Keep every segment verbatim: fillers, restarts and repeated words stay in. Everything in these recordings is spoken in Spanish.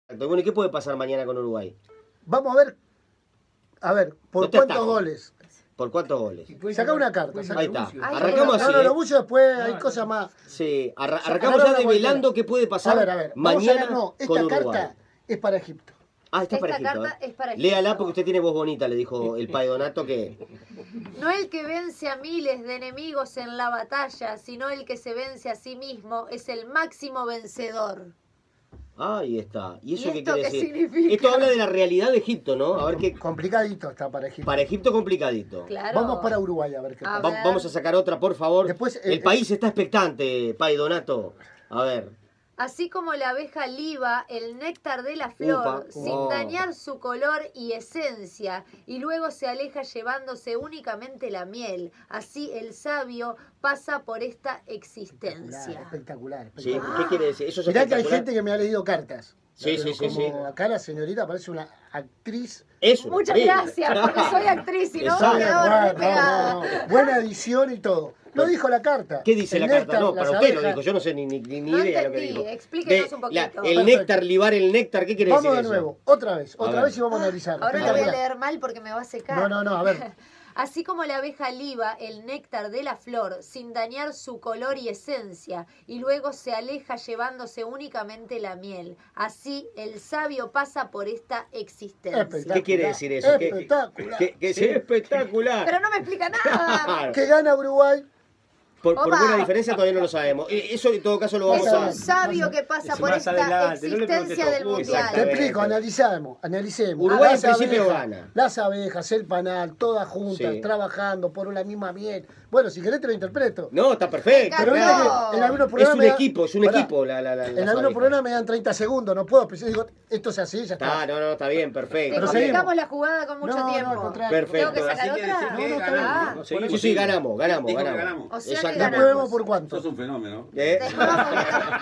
Bueno, ¿y qué puede pasar mañana con Uruguay? Vamos a ver, a ver, ¿por No te cuántos atajo. goles? ¿Por cuántos goles? Sacá una carta. Saca. Ahí está. Ay, Arrancamos No, así. no, ¿eh? los bucios después hay cosas más. Sí, arra- Saca- arrancamos agarra ya una develando cualquiera. qué puede A pasar ver, a ver. Vamos a mañana ver, no, esta con Uruguay. carta es para Egipto. Ah, está Esta para Egipto. carta ¿eh? es para Egipto. Léala porque usted tiene voz bonita, le dijo el padre Donato que... No el que vence a miles de enemigos en la batalla, sino el que se vence a sí mismo es el máximo vencedor. Ahí está. ¿Y eso ¿Y qué esto quiere qué decir? significa? Esto habla de la realidad de Egipto, ¿no? A ver qué... Complicadito está para Egipto. Para Egipto complicadito. Claro. Vamos para Uruguay a ver qué A pasa. Va- ver. vamos a sacar otra, por favor. Después, eh, el eh, país está expectante, padre Donato. A ver. Así como la abeja liba el néctar de la flor, Upa. sin Oh. dañar su color y esencia, y luego se aleja llevándose únicamente la miel. Así el sabio pasa por esta existencia. Espectacular, Sí, espectacular. ¿qué quiere decir? Eso es Mirá que hay espectacular. gente que me ha leído cartas. Sí, Pero sí, sí, como sí. acá la señorita parece una actriz. Es una Muchas actriz. gracias, porque soy actriz y no Exacto. me quedaba Bueno, re pegada. no, no, no. Buena edición y todo. Lo dijo la carta. ¿Qué dice El la carta? néctar, No, para las usted lo abejas. dijo. Yo no sé ni, ni, ni No idea de lo que entendí. dijo. Explíquenos De- un la- poquito. el Perfecto. néctar, libar el néctar, ¿qué quiere Vamos decir de eso? nuevo, otra vez, A otra ver. vez y vamos a analizar. Ahora lo voy a Espectacular. leer mal porque me va a secar. No, no, no, a ver. Así como la abeja liba el néctar de la flor sin dañar su color y esencia, y luego se aleja llevándose únicamente la miel. Así el sabio pasa por esta existencia. Espectacular. ¿Qué quiere decir eso? ¿Qué- Espectacular. ¿Qué, qué- sí, espectacular. Pero no me explica nada. Claro. Que gana Uruguay. Por, por Opa. buena diferencia todavía no lo sabemos. Eh, Eso en todo caso lo vamos Es a... un sabio que pasa Eso por más esta adelante, no le existencia preguntes del todo. Te mundial. Exactamente. explico, analizamos, analicemos. Uruguay Las en principio abejas, gana. Las abejas, el panal, todas juntas, Sí. trabajando por la misma miel. Bueno, si querés te lo interpreto. No, está perfecto. Pero Pero no. viste que en algunos Es programas... un me da- equipo, es un Pará, equipo. La, la, la, En las algunos abejas. programas me dan treinta segundos, no puedo. Pero yo digo, esto es así, ya está. Está, no, no, está bien, Te perfecto. Pero complicamos seguimos. la jugada con mucho No, no, tiempo. al contrario. Perfecto. ¿Tengo que sacar Así quiere otra? decir que No, no, ganamos, ah. ¿no? Sí, Seguimos, sí, seguimos. ganamos, ganamos, Dijo que ganamos. ganamos. O sea que Exactamente. Después vemos ganamos. por cuánto. Sos un fenómeno. ¿Eh? Después vamos a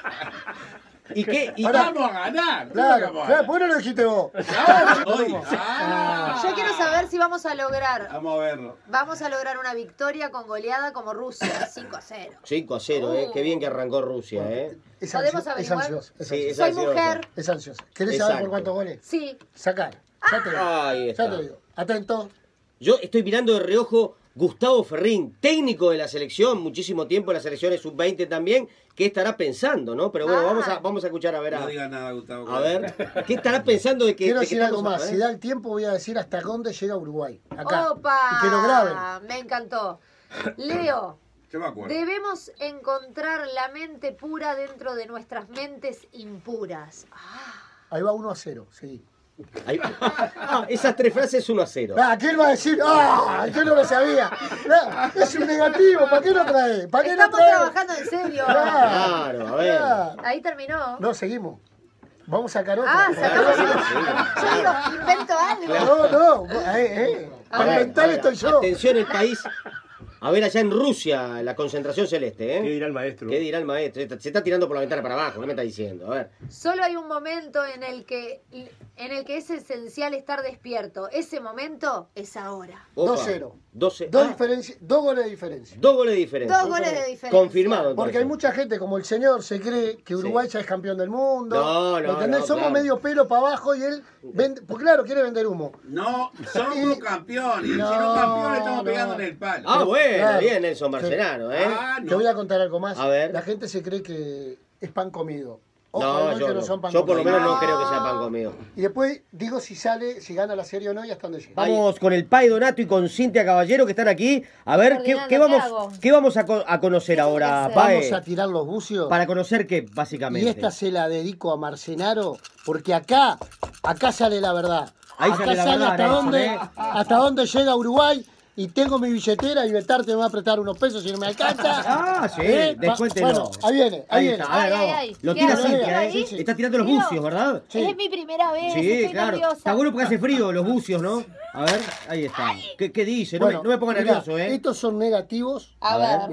¿Y qué? ¿Y Pará. ¡Vamos a ganar! Claro, ¿Cómo que claro, vamos ¿por qué no lo dijiste vos? a ganar? Hoy. Ah. Yo quiero saber si vamos a lograr Vamos a verlo. vamos a lograr una victoria con goleada como Rusia, cinco a cero. cinco a cero, ¿eh? Qué bien que arrancó Rusia, ¿eh? Es ¿Podemos ansio- es averiguar? ansioso. Es Sí, ansioso. es Soy ansioso. mujer. Es ansioso. ¿Querés saber Exacto. por cuántos goles? Sí. Sacar. Ya te digo. Ahí Ya está. te digo. Atento. Yo estoy mirando de reojo Gustavo Ferrín, técnico de la selección, muchísimo tiempo en la selección de sub veinte también, ¿qué estará pensando, no? Pero bueno, Ah. vamos a vamos a escuchar a ver a, No digas nada, Gustavo. a ver, ¿qué estará pensando de que Quiero de que decir algo estamos- más. a ver? Si da el tiempo, voy a decir hasta dónde llega Uruguay. Acá. ¡Opa! Y que lo graben. Me encantó. Leo, Yo me acuerdo. debemos encontrar la mente pura dentro de nuestras mentes impuras. Ah, Ahí va uno a cero. Sí. Ahí- Ah, esas tres frases uno a cero. Ah, ¿quién va a decir? ¡Ah! Yo no lo sabía. Ah, es un negativo. ¿Para qué lo trae? ¿Para qué lo estamos trae? trabajando en serio. Ah, Claro, a ver. ah. Ahí terminó. No, seguimos. Vamos a sacar otro. Ah, sacamos. Sí, sí. Yo digo, invento algo. No, no. Eh, eh. A Para ver, inventar a ver, estoy yo. Atención el país. A ver, allá en Rusia, la concentración celeste, ¿Qué ¿eh? dirá el maestro? ¿Qué dirá el maestro? Se está- Se está tirando por la ventana para abajo, ¿qué me está diciendo? A ver. Solo hay un momento en el que en el que es esencial estar despierto. Ese momento es ahora. Opa. dos cero. doce. Dos, Ah, diferencia- dos goles de diferencia. dos goles de diferencia. Dos goles de diferencia. Confirmado. entonces. Porque hay mucha gente, como el señor, se cree que Uruguay ya es campeón del mundo. No, no, ¿Me entendés? no, Somos claro. medio pelo para abajo y él, vende, pues claro, quiere vender humo. No, somos Y- campeones. Y No, si no campeones, estamos no. pegando en el palo. Ah, bueno, Claro. bien, Nelson Marcenaro, ¿eh? Ah, Te no. voy a contar algo más. A ver. La gente se cree que es pan comido. Ojo, No, igual yo, que no. son pan Yo por lo comido. menos no creo que sea pan comido. Y después digo si sale, si gana la serie o no y hasta dónde llega. Vamos con el Pai Donato y con Cintia Caballero que están aquí. A ver, ¿qué, Coordinando, qué ¿qué vamos, hago? qué vamos a, co- a conocer ahora, hacer? Pae? Vamos a tirar los bucios. Para conocer qué, Y básicamente. esta se la dedico a Marcenaro, porque acá, acá sale la verdad. Ahí acá sale la verdad, hasta Nelson, dónde, ¿eh? hasta dónde llega Uruguay. Y tengo mi billetera y Betarte me va a apretar unos pesos si no me alcanza. Ah, sí, ¿Eh? descuéntelo. Bueno, ahí viene, ahí, viene. está, a ver, Ay, ay, vamos. ay. Lo ¿Qué tira hago? Cintia, ¿Qué ¿eh? hago? Está tirando los Digo, bucios, ¿verdad? Sí. Es mi primera vez, Sí, estoy claro. nerviosa. Está bueno porque hace frío los bucios, ¿no? A ver, ahí está. ¿Qué, qué dice? No, Bueno, me, no me ponga mirá, nervioso, ¿eh? Estos son negativos. A A ver, ver. Mirá,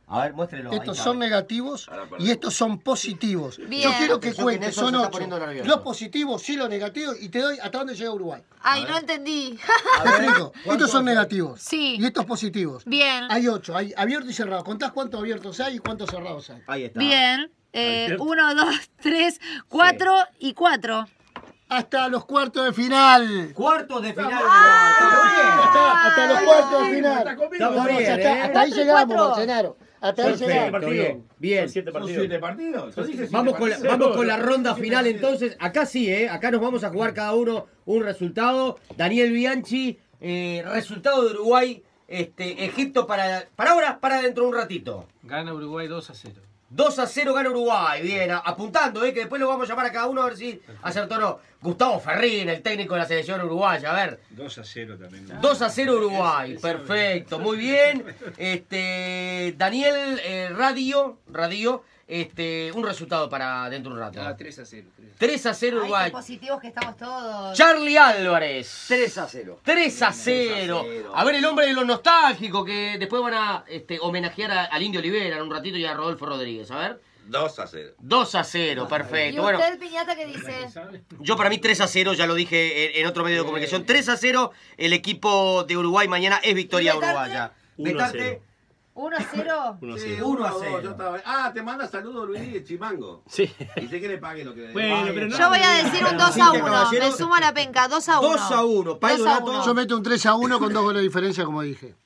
A ver, muéstrelo. ahí Estos está. son negativos Ahora, perdón. y estos son positivos. Bien. Yo quiero que Atención, que cuentes, Nelson son se está ocho. poniendo nervioso. Los positivos, sí los negativos, y te doy hasta dónde llega Uruguay. Ay, no entendí. A Te ver, explico. ¿cuántos Estos son hay? negativos. Sí. Y estos positivos. Bien. Hay ocho, hay abiertos y cerrados. ¿Contás cuántos abiertos hay y cuántos cerrados hay? Ahí está. Bien. Eh, Abierto. uno, dos, tres, cuatro y cuatro. Hasta los cuartos de final. Cuartos de final. Hasta, hasta los cuartos de final. Está conmigo. Estamos No, no, bien, ya está, ¿eh? hasta ahí Cuatro y llegamos, cuatro. Marcenaro. Hasta ahí Perfecto, llegamos. partido. bien, bien. Son siete ¿Son partidos. siete partidos? Yo dije siete Vamos con, la, partidos. vamos con la ronda Siete final partidos. entonces. Acá sí, ¿eh? Acá nos vamos a jugar cada uno un resultado. Daniel Bianchi, eh, resultado de Uruguay, este, Egipto para, para ahora, para dentro de un ratito. Gana Uruguay dos a cero. dos a cero gana Uruguay. Bien, a- apuntando, ¿eh? Que después lo vamos a llamar a cada uno a ver si acertó o no. Gustavo Ferrín, el técnico de la selección uruguaya. A ver. dos a cero también. dos a cero Uruguay, perfecto, muy bien. Este, Daniel eh, Radio, Radio, este, un resultado para dentro de un rato. Ah, tres a cero. tres a cero Ay, Uruguay. qué positivos que estamos todos. Charlie Álvarez. tres a cero. tres a cero. A ver el hombre de los nostálgicos que después van a este, homenajear a- al Indio Olivera en un ratito y a Rodolfo Rodríguez. A ver. dos a cero. dos a cero, ¿Y perfecto. Bueno, usted, Piñata, qué dice? yo para mí tres a cero, ya lo dije en, en otro medio de comunicación. tres a cero, el equipo de Uruguay mañana es victoria ¿Y Betarte? uruguaya. uno a Betarte, cero. ¿uno a cero? uno a Sí, cero. uno a dos, cero. yo estaba- Ah, te manda saludos Luis Chimango. Sí. Dice que le pague lo que Bueno, pero no. Yo voy a decir un dos a Cintia uno. Caballero. Me sumo a la penca. dos a uno. dos a uno. Pai dos a Donato. uno. Yo meto un tres a uno con dos goles de diferencia, como dije.